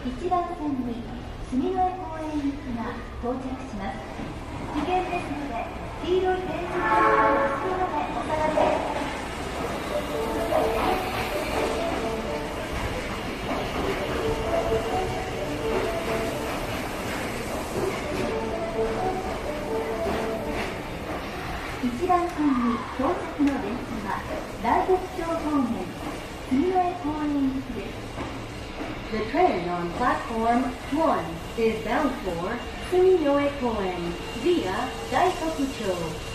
1番線に住之江公園行きが到着します。危険ですので、黄色い電柱の後ろまでお下がりです。1番線に到着の電車は大鉄橋方面住之江公園行きです。 The train on platform 1 is bound for Suminoe Koen via Daikokucho.